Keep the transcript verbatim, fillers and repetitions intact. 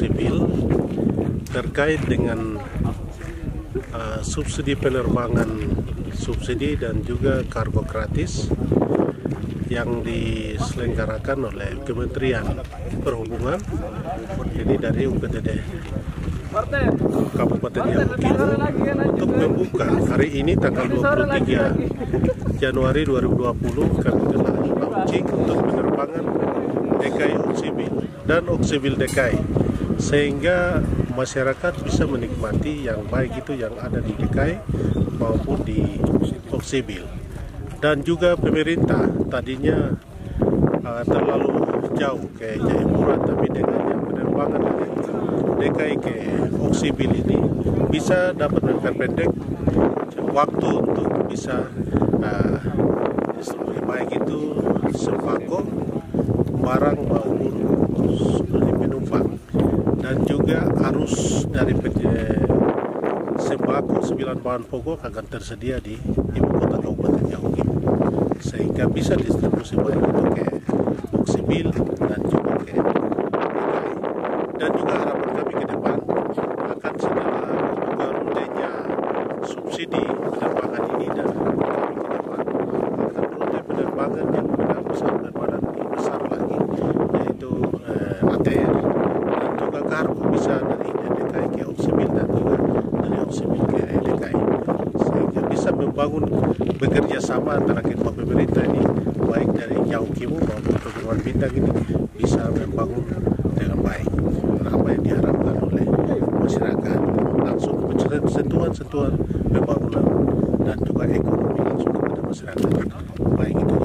Oksibil terkait dengan uh, subsidi penerbangan subsidi dan juga kargo gratis yang diselenggarakan oleh Kementerian Perhubungan, ini dari U P T D Kabupaten Yauk Kimu untuk membuka hari ini tanggal dua puluh tiga Januari dua ribu dua puluh kami telah launching untuk penerbangan D K I Oksibil dan Oksibil D K I, sehingga masyarakat bisa menikmati yang baik itu yang ada di D K I maupun di Oksibil. Dan juga pemerintah tadinya uh, terlalu jauh ke Jayapura, tapi dengan yang penerbangan dari D K I ke Oksibil ini bisa dapat memperpendek waktu untuk bisa uh, distribusi baik itu sembako, barang maupun seperti penumpang, dan juga arus dari eh, sembako sembilan bahan pokok akan tersedia di ibu kota Kabupaten Yauk Kimu, sehingga bisa distribusi baik itu ke Oksibil dan juga ke D K I. Dan juga harapan kami ke depan akan setelah juga rutenya subsidi penerbangan ini, dan harapan kami ke depan akan rute penerbangan yang benar-benar berbadan lebih besar lagi, yaitu eh, A T R dan juga kargo bisa dari D K I ke Oksibil dan juga dari Oksibil ke D K I, sehingga bisa membangun bekerja sama antara kedua pemerintah ini, baik dari Yauk Kimu maupun Pegunungan Bintang ini bisa membangun dengan baik apa yang diharapkan oleh masyarakat, langsung sentuhan-sentuhan pembangunan dan juga ekonomi langsung kepada masyarakat, baik itu